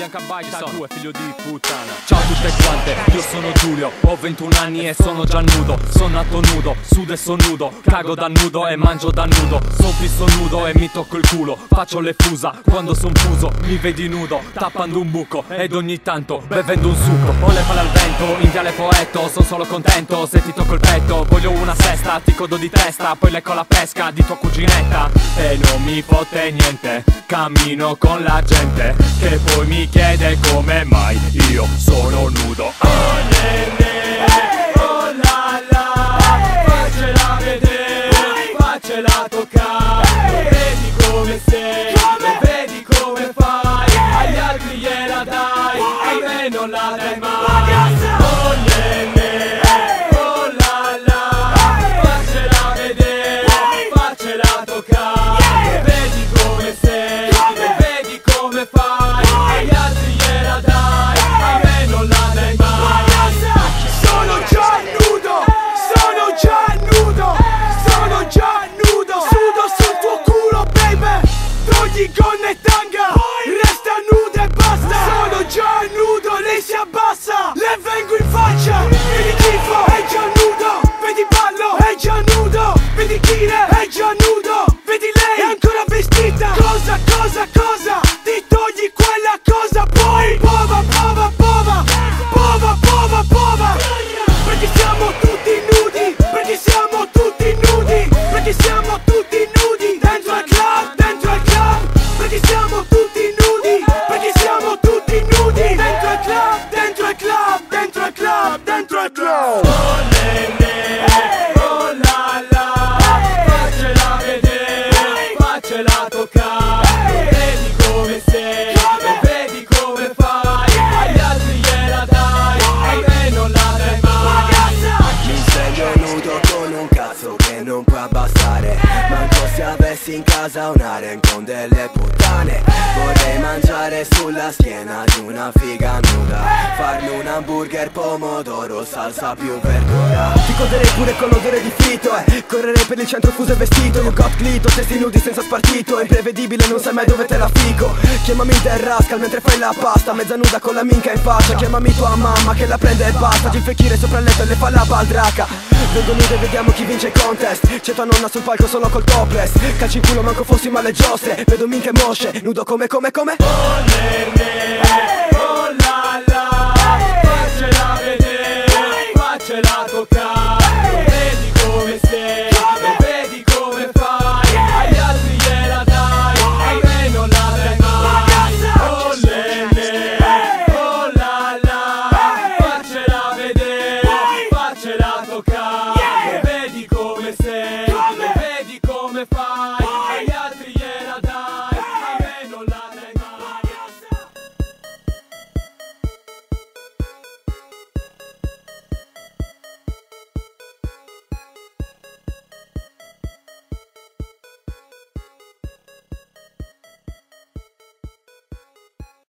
Bianca Baita, tu è figlio di puttana. Ciao a tutte quante, io sono Giulio, ho 21 anni e sono già nudo. Sono nato nudo, sudo e sono nudo, cago da nudo e mangio da nudo. Son fisso nudo e mi tocco il culo, faccio le fusa quando son fuso. Mi vedi nudo, tappando un buco ed ogni tanto bevendo un succo. Ho le palle al vento, in viale poeto, son solo contento se ti tocco il petto. Voglio una sesta, ti codo di testa, poi lecco la pesca di tua cuginetta. E non mi fotte niente, cammino con la gente che poi mi chiede come mai io sono nudo. Oh nene, oh la la, faccela vedere, faccela toccare. Vedi come sei, vedi come fai, agli altri gliela dai, a me non la dai mai. Oh nene, oh la la, faccela vedere, faccela toccare. Vedi come sei, vedi come fai, agli altri gliela dai, a me non la dai mai. Sono già nudo, sono già nudo, sono già nudo. Sudo sul tuo culo, baby, togli gonna e tanga, resta nudo e basta. Sono già nudo, lei si abbassa, le vengo in faccia. Vedi tifo, è già nudo, vedi ballo, è già nudo, vedi Kire, è già nudo, vedi lei, è ancora vestita. Cosa, cosa, cosa, ti togli quella cosa, poi pova, pova, pova, pova, pova, pova. Perché siamo tutti nudi, perché siamo tutti nudi, perché siamo tutti nudi, dentro al club, dentro al club. Perché siamo tutti nudi, perché siamo tutti nudi, dentro al club, dentro al club, dentro al club, dentro al club. Oh nene, oh la la, faccela vedere, faccela toccare. Vedi come sei, vedi come fai, agli altri gliela dai, a me non la dai mai. Mi sveglio nudo con un cazzo che non può abbassare. Manco se avessi in casa un harem con delle puttane. Vorrei mangiare sulla schiena di una figa nuda, farmi un hamburger, pomodoro, salsa più verdura. Ti coderei pure con l'odore di frito, correrei per il centro fuso e vestito. Io got glito, testi nudi senza spartito. È imprevedibile, non sai mai dove te la fico. Chiamami il del rascal mentre fai la pasta, mezza nuda con la minca in faccia. Chiamami tua mamma che la prende e basta. Gin Fekir sopra il letto e le fa la baldraca. Vengo nudo e vediamo chi vince il contest. C'è tua nonna sul palco solo col topless. Calci in culo manco fossi male giostre. Vedo minche mosce, nudo come. Oh nene,